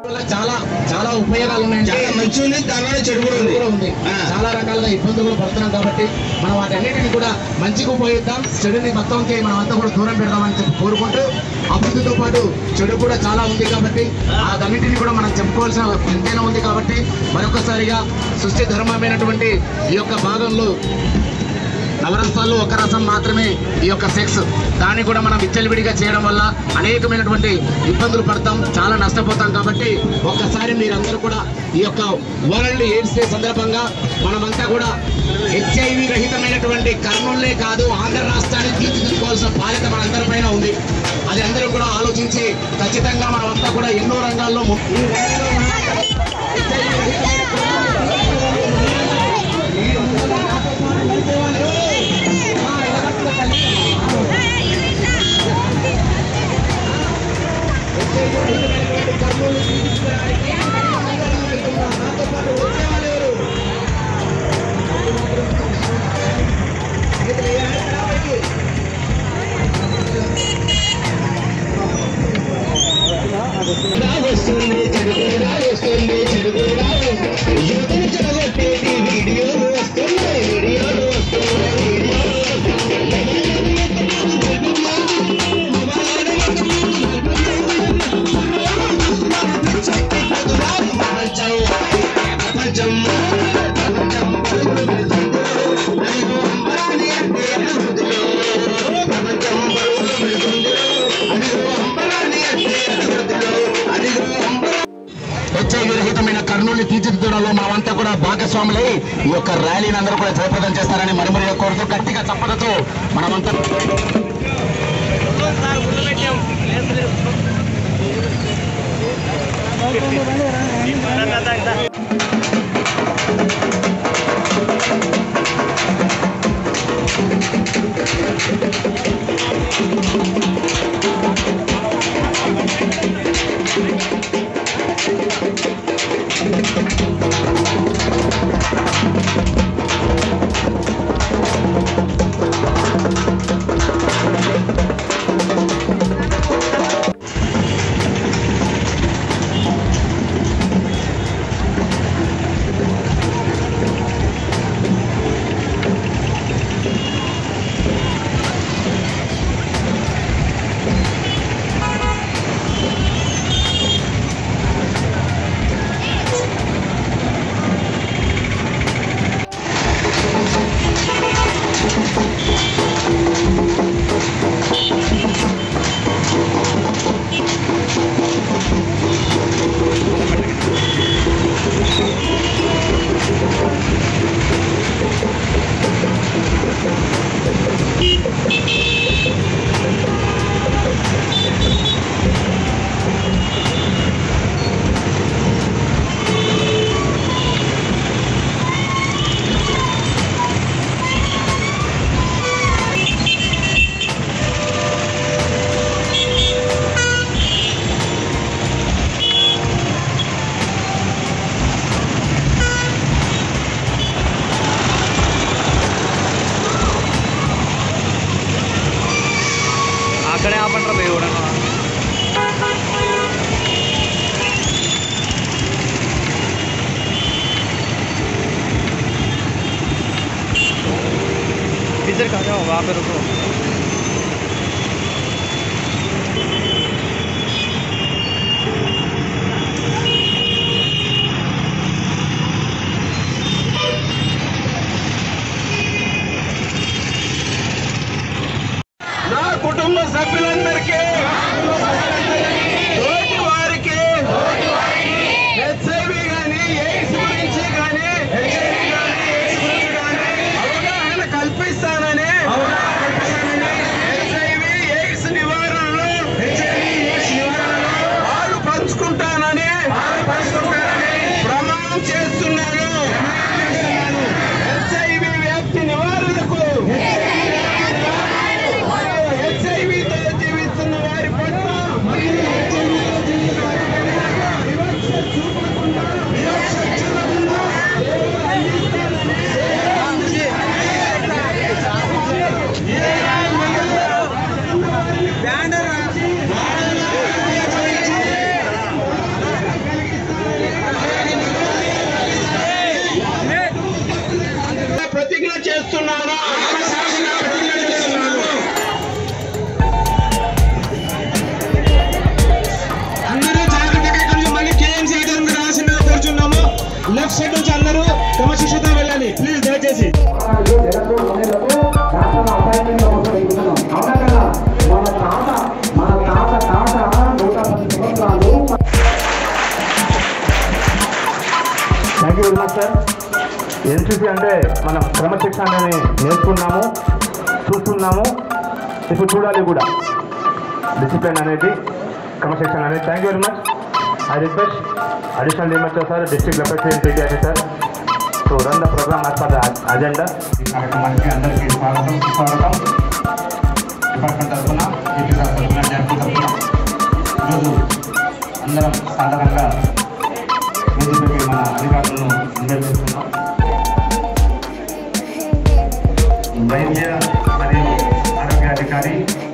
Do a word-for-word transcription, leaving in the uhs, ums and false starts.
చాలా చాలా ఉపయోగాలు ఉన్నాయి. చాలా మంచి ఉంది, దానివల్ల చెడు కూడా ఉంది. ఉంది చాలా రకాలుగా ఇబ్బందులు పడుతున్నాం కాబట్టి మనం వాటన్నిటిని కూడా మంచిగా ఉపయోగిద్దాం, చెడుని మొత్తంకి మనం అంతా కూడా దూరం పెడదామని చెప్పి కోరుకుంటూ, అభివృద్ధితో పాటు చెడు కూడా చాలా ఉంది కాబట్టి అదన్నింటినీ కూడా మనం చెప్పుకోవాల్సిన ఎంతైనా ఉంది కాబట్టి మరొకసారిగా సృష్టి ధర్మమైనటువంటి ఈ యొక్క భాగంలో నవరసాల్లో ఒక రసం మాత్రమే ఈ యొక్క సెక్స్, దాన్ని కూడా మనం విచ్చలవిడిగా చేయడం వల్ల అనేకమైనటువంటి ఇబ్బందులు పడతాం, చాలా నష్టపోతాం. కాబట్టి ఒక్కసారి మీరందరూ కూడా ఈ యొక్క వరల్డ్ ఎయిడ్స్ డే సందర్భంగా మనమంతా కూడా హెచ్ఐవి రహితమైనటువంటి కర్నూలునే కాదు ఆంధ్ర రాష్ట్రాన్ని తీర్చిదిద్దుకోవాల్సిన బాధ్యత మనందరిపైన ఉంది. అది అందరూ కూడా ఆలోచించి ఖచ్చితంగా మనమంతా కూడా ఎన్నో రంగాల్లో రహితమైన కర్నూలు తీర్చిదిద్దడంలో మనమంతా కూడా భాగస్వాములై ఈ యొక్క ర్యాలీని అందరూ కూడా జయప్రదం చేస్తారని మరిమరి కోరుతూ గట్టిగా చప్పలతో మనమంతా అక్కడే ఆపంటారా పోయి కూడా इधर कहाँ जाओ वहाँ पे रुको నా కుటుంబ సభ్యులందరికీ తోటి వారికి హెచ్ఐవి కానీ ఎయిడ్స్ గురించి కానీ అవగాహన కల్పిస్తానని హెచ్ఐవి ఎయిడ్స్ నివారణలో పాలు పంచుకుంటానని ప్రమాణం చేస్తున్నాను. హెచ్ఐవి వ్యాప్తి నివారణకు హెచ్ఐవితో జీవిస్తున్న ప్రతిజ్ఞ చేస్తున్నాను. అందరూ జాగ్రత్తగా ఇక్కడ నుంచి మళ్ళీ కేఎంసీ అధికారులకు రావాల్సిందిగా కోరుచున్నాము. లెఫ్ట్ సైడ్ నుంచి అందరూ క్రమశిక్షణతో వెళ్ళాలి ప్లీజ్ దయచేసి. Thank you very much sir. NCC అంటే మనం క్రమశిక్షణ అనేది నేర్చుకున్నాము, చూస్తున్నాము, ఇప్పుడు చూడాలి కూడా డిసిప్లిన్ అనేది, క్రమశిక్షణ అనేది. Thank you very much. I request additional డిమాస్టర్ sir, district representative PT officer to run the programme as per the agenda. ఈ కార్యక్రమానికి అందరికీ స్వాగతం సుస్వాగతం. డిపార్ట్మెంట్ తరఫున ఏపీ సార్ తరఫున జడ్పీ తరఫున ఈరోజు అందరం సాధారణంగా వేదికపై మన అధికారులను నిర్వహిస్తున్నాం. వైద్య మరియు ఆరోగ్య అధికారి